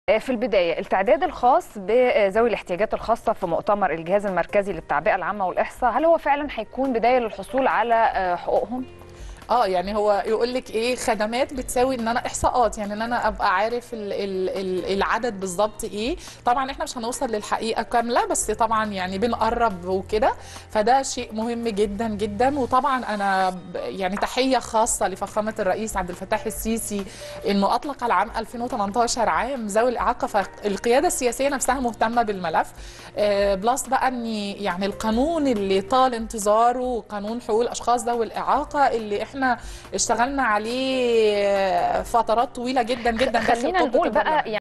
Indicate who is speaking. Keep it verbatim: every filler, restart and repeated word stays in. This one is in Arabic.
Speaker 1: في البداية، التعداد الخاص بذوي الاحتياجات الخاصة في مؤتمر الجهاز المركزي للتعبئة العامة والإحصاء، هل هو فعلا هيكون بداية للحصول على حقوقهم؟
Speaker 2: اه يعني هو يقول لك ايه، خدمات بتساوي ان انا احصاءات، يعني ان انا ابقى عارف ال ال ال العدد بالظبط ايه. طبعا احنا مش هنوصل للحقيقه كامله، بس طبعا يعني بنقرب وكده، فده شيء مهم جدا جدا. وطبعا انا يعني تحيه خاصه لفخامه الرئيس عبد الفتاح السيسي انه اطلق على عام ألفين وثمانية عشر عام ذوي الاعاقه، فالقياده السياسيه نفسها مهتمه بالملف. آه بلس بقى ان يعني القانون اللي طال انتظاره، قانون حقوق الاشخاص ذوي الاعاقه، اللي احنا احنا اشتغلنا عليه فترات طويلة جدا جدا داخل
Speaker 1: خلينا
Speaker 2: قبة
Speaker 1: نقول بقى
Speaker 2: البرلمان.